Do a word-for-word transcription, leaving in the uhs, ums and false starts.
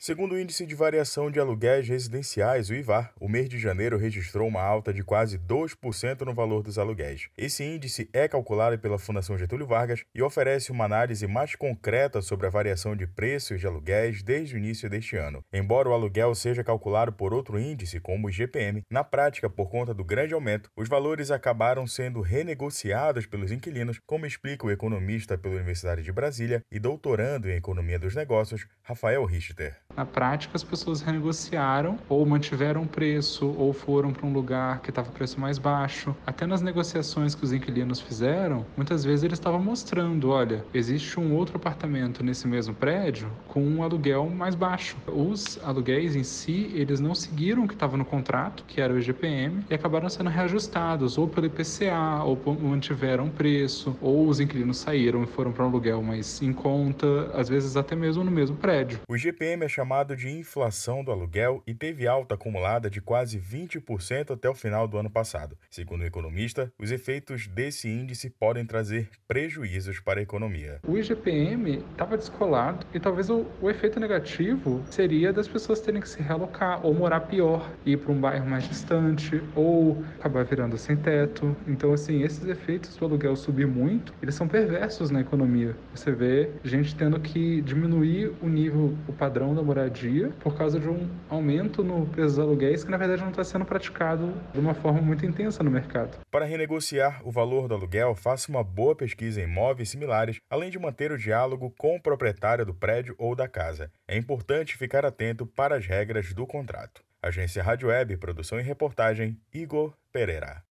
Segundo o Índice de Variação de Aluguéis Residenciais, o IVAR, o mês de janeiro registrou uma alta de quase dois por cento no valor dos aluguéis. Esse índice é calculado pela Fundação Getúlio Vargas e oferece uma análise mais concreta sobre a variação de preços de aluguéis desde o início deste ano. Embora o aluguel seja calculado por outro índice, como o I G P M, na prática, por conta do grande aumento, os valores acabaram sendo renegociados pelos inquilinos, como explica o economista pela Universidade de Brasília e doutorando em Economia dos Negócios, Rafael Richter. Na prática, as pessoas renegociaram ou mantiveram o preço ou foram para um lugar que estava o preço mais baixo. Até nas negociações que os inquilinos fizeram, muitas vezes eles estavam mostrando, olha, existe um outro apartamento nesse mesmo prédio com um aluguel mais baixo. Os aluguéis em si, eles não seguiram o que estava no contrato, que era o I G P M, e acabaram sendo reajustados ou pelo I P C A, ou mantiveram o preço, ou os inquilinos saíram e foram para um aluguel mais em conta, às vezes até mesmo no mesmo prédio. O I G P M é chamado de inflação do aluguel e teve alta acumulada de quase vinte por cento até o final do ano passado. Segundo o economista, os efeitos desse índice podem trazer prejuízos para a economia. O I G P M estava descolado e talvez o, o efeito negativo seria das pessoas terem que se realocar ou morar pior, ir para um bairro mais distante ou acabar virando sem teto. Então, assim, esses efeitos do aluguel subir muito, eles são perversos na economia. Você vê gente tendo que diminuir o nível, o padrão da moradia por causa de um aumento no preço dos aluguéis que, na verdade, não está sendo praticado de uma forma muito intensa no mercado. Para renegociar o valor do aluguel, faça uma boa pesquisa em imóveis similares, além de manter o diálogo com o proprietário do prédio ou da casa. É importante ficar atento para as regras do contrato. Agência Rádio Web, produção e reportagem, Igor Pereira.